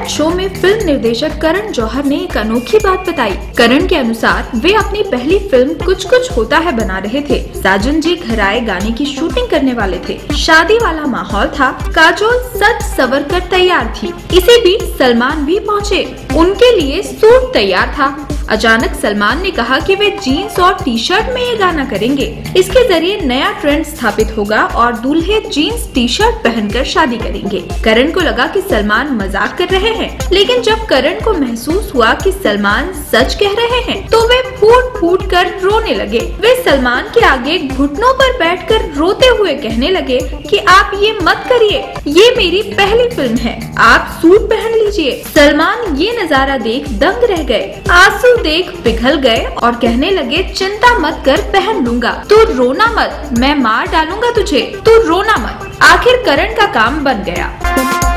Talent show में film निर्देशक करण जौहर ने एक अनोखी बात बताई। करण के अनुसार वे अपनी पहली फिल्म कुछ कुछ होता है बना रहे थे। साजन जी घर आए गाने की शूटिंग करने वाले थे। शादी वाला माहौल था। काजोल सच सवर कर तैयार थी। इसी बीच सलमान भी पहुँचे। उनके लिए सूट तैयार था। अचानक सलमान ने कहा कि वे जीन्स और टी शर्ट में ये गाना करेंगे। इसके जरिए नया ट्रेंड स्थापित होगा और दूल्हे जीन्स टी शर्ट पहनकर शादी करेंगे। करण को लगा कि सलमान मजाक कर रहे हैं, लेकिन जब करण को महसूस हुआ कि सलमान सच कह रहे हैं, तो वे फूट फूट कर रोने लगे। वे सलमान के आगे घुटनों पर बैठकर रोते हुए कहने लगे कि आप ये मत करिए, ये मेरी पहली फिल्म है, आप सूट पहन लीजिए। सलमान ये नजारा देख दंग रह गए। आंसू देख पिघल गए और कहने लगे, चिंता मत कर, पहन लूंगा, तू रोना मत, मैं मार डालूंगा तुझे, तू रोना मत। आखिर करण का काम बन गया।